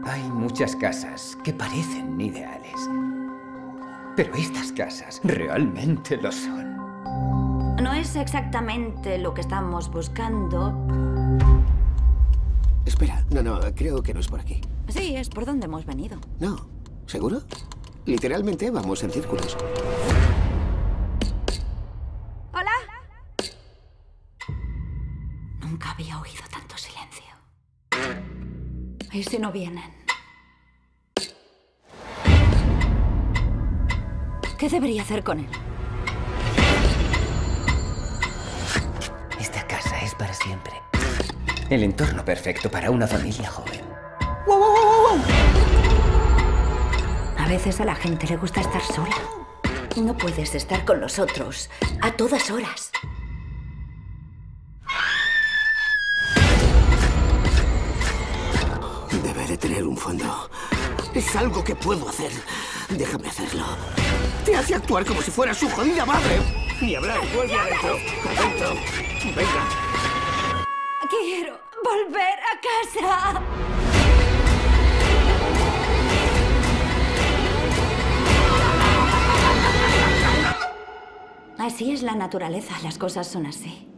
Hay muchas casas que parecen ideales. Pero estas casas realmente lo son. No es exactamente lo que estamos buscando. Espera, no, creo que no es por aquí. Sí, es por donde hemos venido. No, ¿seguro? Literalmente vamos en círculos. ¿Hola? Nunca había oído tanto silencio. ¿Y si no vienen? ¿Qué debería hacer con él? Esta casa es para siempre. El entorno perfecto para una familia joven. A veces a la gente le gusta estar sola. No puedes estar con los otros a todas horas. Debe de tener un fondo. Es algo que puedo hacer. Déjame hacerlo. Te hace actuar como si fuera su jodida madre. Ni hablar, vuelve adentro. Adentro. Venga. Quiero volver a casa. Así es la naturaleza, las cosas son así.